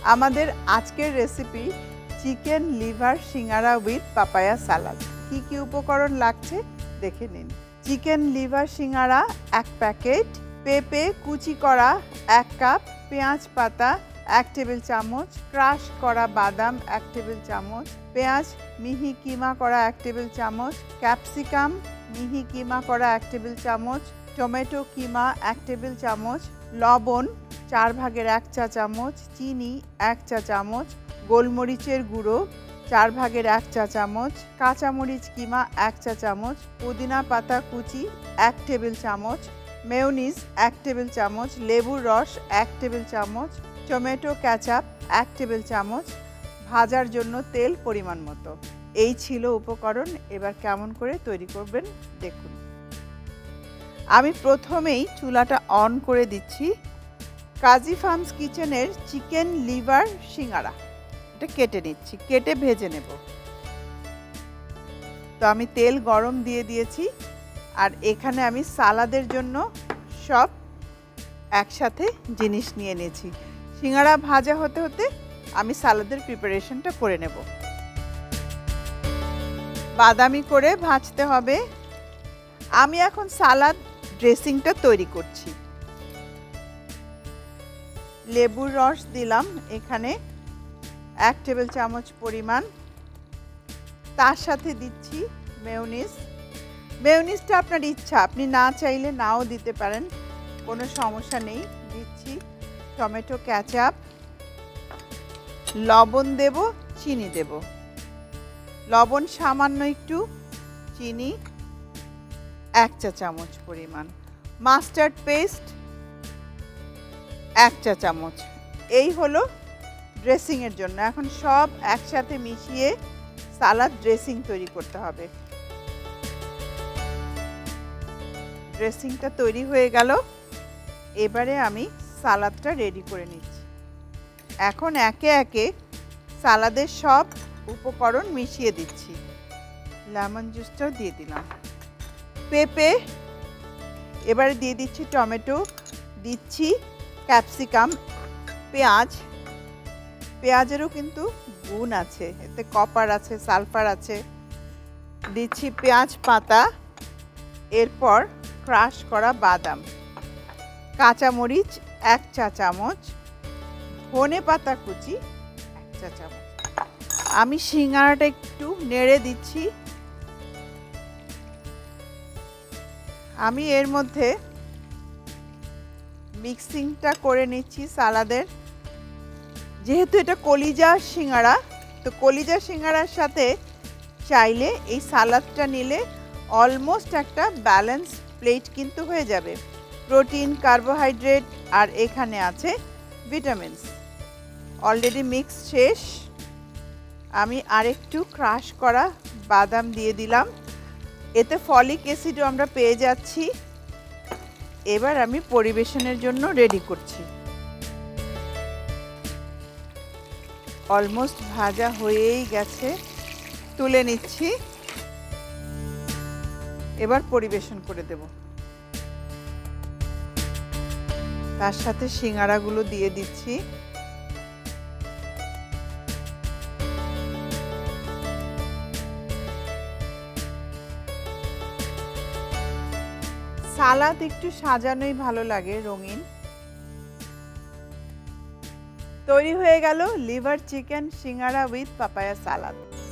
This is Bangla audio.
আমাদের আজকের recipe chicken liver singara with papaya salad. কি কি উপকরণ লাগছে দেখে নিন। চিকেন লিভার সিঙ্গারা 1 প্যাকেট, পেঁপে কুচি করা 1 কাপ, পেঁয়াজ পাতা 1 টেবিল চামচ, ক্রাশ করা বাদাম 1 টেবিল চামচ, পেঁয়াজ মিহি কিমা করা 1 টেবিল চামচ, ক্যাপসিকাম মিহি কিমা করা 1 টেবিল চামচ, টমেটো কিমা 1 টেবিল চামচ, লবণ 4 ভাগের 1 চা চামচ, চিনি 1 চা চামচ, গোলমরিচের গুঁড়ো 4 ভাগের 1 চা চামচ, কাঁচামরিচ কিমা 1 চা চামচ, পুদিনা পাতা কুচি 1 টেবিল চামচ, মেয়োনিজ 1 টেবিল চামচ, লেবুর রস 1 টেবিল চামচ, টমেটো কেচাপ 1 টেবিল চামচ, ভাজার জন্য তেল পরিমাণ মতো। এই ছিল উপকরণ। এবার কেমন করে তৈরি করবেন দেখুন। আমি প্রথমেই চুলাটা অন করে দিচ্ছি। কাজী ফার্মস কিচেনের চিকেন লিভার সিঙ্গারা এটা কেটে নিচ্ছি, কেটে ভেজে নেব। তো আমি তেল গরম দিয়ে দিয়েছি, আর এখানে আমি সালাদের জন্য সব একসাথে জিনিস নিয়ে নিয়েছি। সিঙ্গারা ভাজা হতে হতে আমি সালাদের প্রিপারেশনটা করে নেব। বাদামি করে ভাজতে হবে। আমি এখন সালাদ ড্রেসিংটা তৈরি করছি। লেবুর রস দিলাম এখানে 1 টেবিল চামচ পরিমাণ। তার সাথে দিচ্ছি মেয়োনিজ। মেয়োনিজটা আপনার ইচ্ছা, আপনি না চাইলে নাও দিতে পারেন, কোনো সমস্যা নেই। দিচ্ছি টমেটো কেচাপ, লবণ দেব, চিনি দেব। লবণ সামান্য একটু, চিনি 1 চা চামচ পরিমাণ, মাস্টার্ড পেস্ট 1 চা চামচ। এই হলো ড্রেসিংয়ের জন্য। এখন সব একসাথে মিশিয়ে সালাদ ড্রেসিং তৈরি করতে হবে। ড্রেসিংটা তৈরি হয়ে গেল। এবারে আমি সালাদটা রেডি করে নিচ্ছি। এখন একে একে সালাদের সব উপকরণ মিশিয়ে দিচ্ছি। লেমন জুসটাও দিয়ে দিলাম, পেঁপে, এবারে দিয়ে দিচ্ছি টমেটো, দিচ্ছি ক্যাপসিকাম, পেঁয়াজ। পেঁয়াজেরও কিন্তু গুণ আছে, এতে কপার আছে, সালফার আছে। দিচ্ছি পেঁয়াজ পাতা, এরপর ক্রাশ করা বাদাম, কাঁচামরিচ 1 চা চামচ, ধনে পাতা কুচি 1 চা চামচ। আমি সিঙ্গারাটা একটু নেড়ে দিচ্ছি। আমি এর মধ্যে মিক্সিংটা করে নিচ্ছি সালাদের। যেহেতু এটা কলিজা সিঙ্গারা, তো কলিজা সিঙ্গারার সাথে চাইলে এই সালাদটা নিলে অলমোস্ট একটা ব্যালেন্স প্লেট কিন্তু হয়ে যাবে। প্রোটিন, কার্বোহাইড্রেট, আর এখানে আছে ভিটামিনস। অলরেডি মিক্স শেষ। আমি আরেকটু ক্রাশ করা বাদাম দিয়ে দিলাম, এতে ফলিক অ্যাসিডও আমরা পেয়ে যাচ্ছি। এবার আমি পরিবেশনের জন্য রেডি করছি। অলমোস্ট ভাজা হয়েই গেছে, তুলে নিচ্ছি। এবার পরিবেশন করে দেব। তার সাথে সিঙ্গারাগুলো দিয়ে দিচ্ছি। সালাদ একটু সাজানোই ভালো লাগে, রঙিন। তৈরি হয়ে গেল liver chicken singara with papaya salad.